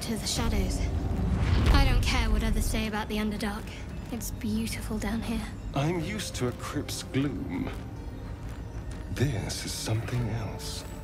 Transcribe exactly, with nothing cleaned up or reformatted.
into the shadows. I don't care what others say about the Underdark. It's beautiful down here. I'm used to a crypt's gloom. This is something else.